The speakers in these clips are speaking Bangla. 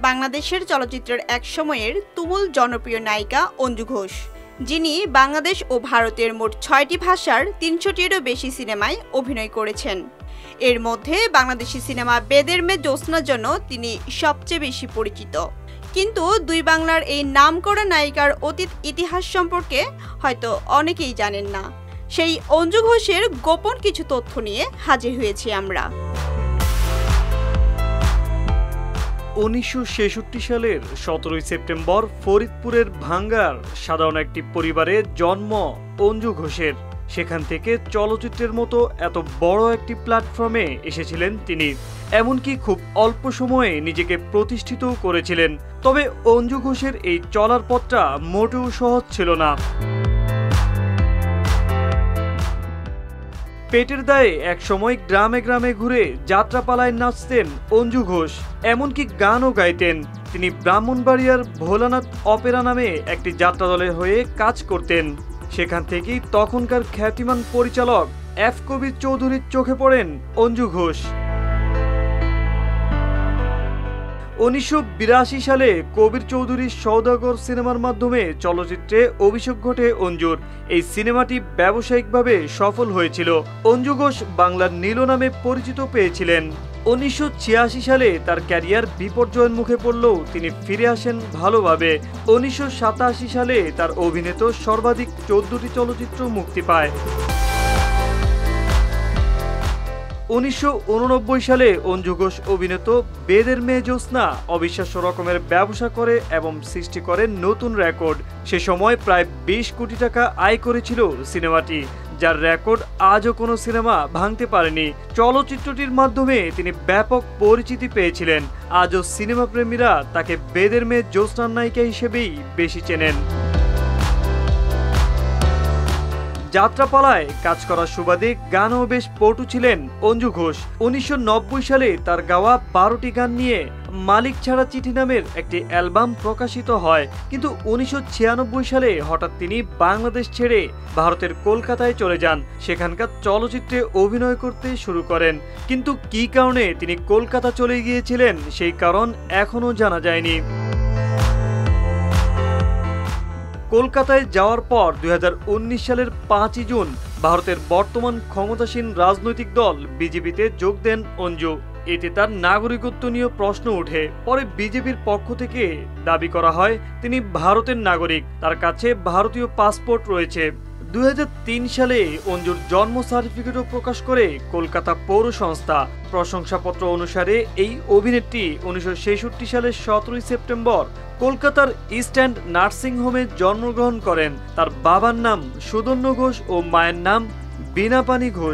বাংলাদেশের চলচ্চিত্রের এক সময়ের তুমুল জনপ্রিয় নায়িকা অঞ্জু ঘোষ, যিনি বাংলাদেশ ও ভারতের মোট ৬টি ভাষার ৩০০টিরও বেশি সিনেমায় অভিনয় করেছেন। এর মধ্যে বাংলাদেশি সিনেমা বেদের মেয়ে জ্যোৎস্নার জন্য তিনি সবচেয়ে বেশি পরিচিত। কিন্তু দুই বাংলার এই নামকরা নায়িকার অতীত ইতিহাস সম্পর্কে হয়তো অনেকেই জানেন না। সেই অঞ্জু ঘোষের গোপন কিছু তথ্য নিয়ে হাজির হয়েছি আমরা। ১৯৬৬ সালের ১৭ সেপ্টেম্বর ফরিদপুরের ভাঙ্গার সাধারণ একটি পরিবারে জন্ম অঞ্জু ঘোষের। সেখান থেকে চলচ্চিত্রের মতো এত বড় একটি প্ল্যাটফর্মে এসেছিলেন তিনি। এমনকি খুব অল্প সময়ে নিজেকে প্রতিষ্ঠিত করেছিলেন। তবে অঞ্জু ঘোষের এই চলার পথটা মোটেও সহজ ছিল না। পেটের দায়ে একসময় গ্রামে গ্রামে ঘুরে যাত্রাপালায় নাচতেন অঞ্জু ঘোষ, এমনকি গানও গাইতেন। তিনি ব্রাহ্মণবাড়িয়ার ভোলানাথ অপেরা নামে একটি যাত্রা দলের হয়ে কাজ করতেন। সেখান থেকেই তখনকার খ্যাতিমান পরিচালক এফ কবির চৌধুরীর চোখে পড়েন অঞ্জু ঘোষ। ১৯৮২ সালে কবির চৌধুরীর সওদাগর সিনেমার মাধ্যমে চলচ্চিত্রে অভিষেক ঘটে অঞ্জুর। এই সিনেমাটি ব্যবসায়িকভাবে সফল হয়েছিল। অঞ্জু ঘোষ বাংলার নীল নামে পরিচিত পেয়েছিলেন। ১৯৮৬ সালে তার ক্যারিয়ার বিপর্যয়ের মুখে পড়লেও তিনি ফিরে আসেন ভালোভাবে। ১৯৮৭ সালে তার অভিনীত সর্বাধিক ১৪টি চলচ্চিত্র মুক্তি পায়। ১৯৮৯ সালে অঞ্জু ঘোষ অভিনীত বেদের মেয়ে জ্যোৎস্না অবিশ্বাস্য রকমের ব্যবসা করে এবং সৃষ্টি করে নতুন রেকর্ড। সে সময় প্রায় ২০ কোটি টাকা আয় করেছিল সিনেমাটি, যার রেকর্ড আজও কোনো সিনেমা ভাঙতে পারেনি। চলচ্চিত্রটির মাধ্যমে তিনি ব্যাপক পরিচিতি পেয়েছিলেন। আজও সিনেমা প্রেমীরা তাকে বেদের মেয়ে জ্যোৎস্নার নায়িকা হিসেবেই বেশি চেনেন। যাত্রাপালায় কাজ করার সুবাদে গানও বেশ পটু ছিলেন অঞ্জু ঘোষ। ১৯৯০ সালে তার গাওয়া ১২টি গান নিয়ে মালিক ছাড়া চিঠি নামের একটি অ্যালবাম প্রকাশিত হয়। কিন্তু ১৯৯৬ সালে হঠাৎ তিনি বাংলাদেশ ছেড়ে ভারতের কলকাতায় চলে যান। সেখানকার চলচ্চিত্রে অভিনয় করতে শুরু করেন। কিন্তু কী কারণে তিনি কলকাতা চলে গিয়েছিলেন সেই কারণ এখনও জানা যায়নি। কলকাতায় যাওয়ার পর ২০১৯ সালের ৫ই জুন ভারতের বর্তমান ক্ষমতাসীন রাজনৈতিক দল বিজেপিতে যোগ দেন অঞ্জু। এতে তার নাগরিকত্ব নিয়ে প্রশ্ন ওঠে। পরে বিজেপির পক্ষ থেকে দাবি করা হয় তিনি ভারতের নাগরিক, তার কাছে ভারতীয় পাসপোর্ট রয়েছে। ২০০৩ সালে অঞ্জুর জন্ম সার্টিফিকেটও প্রকাশ করে কলকাতা পৌর সংস্থা। প্রশংসাপত্র অনুসারে এই অভিনেত্রী ১৯৬৬ সালের ১৭ সেপ্টেম্বর কলকাতার ইস্ট এন্ড নার্সিং হোমে জন্মগ্রহণ করেন। তার বাবার নাম সুদন্য ঘোষ ও মায়ের নাম বীণাপানি ঘোষ।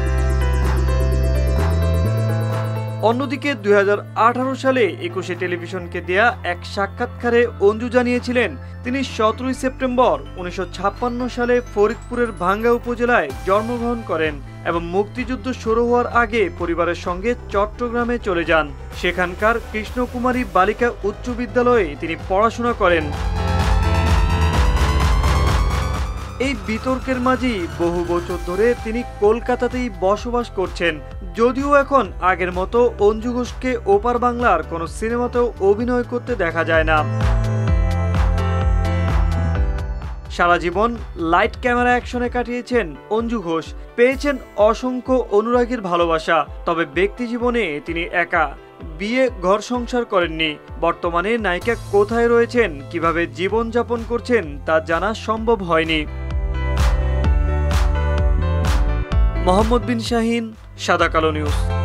অন্যদিকে ২০১৮ সালে ২১ টেলিভিশনকে দেয়া এক সাক্ষাৎকারে অঞ্জু জানিয়েছিলেন তিনি ১৭ সেপ্টেম্বর ১৯৫৬ সালে ফরিদপুরের ভাঙ্গা উপজেলায় জন্মগ্রহণ করেন এবং মুক্তিযুদ্ধ শুরু হওয়ার আগে পরিবারের সঙ্গে চট্টগ্রামে চলে যান। সেখানকার কৃষ্ণকুমারী বালিকা উচ্চ বিদ্যালয়ে তিনি পড়াশোনা করেন। এই বিতর্কের মাঝেই বহু বছর ধরে তিনি কলকাতাতেই বসবাস করছেন। যদিও এখন আগের মতো অঞ্জু ঘোষকে ওপার বাংলার কোনো সিনেমাতেও অভিনয় করতে দেখা যায় না। সারা জীবন লাইট ক্যামেরা অ্যাকশনে কাটিয়েছেন অঞ্জু ঘোষ, পেয়েছেন অসংখ্য অনুরাগীর ভালোবাসা। তবে ব্যক্তি জীবনে তিনি একা, বিয়ে ঘর সংসার করেননি। বর্তমানে নায়িকা কোথায় রয়েছেন, কিভাবে জীবনযাপন করছেন তা জানা সম্ভব হয়নি। মোহাম্মদ বিন শাহিন, সাদাকালো নিউজ।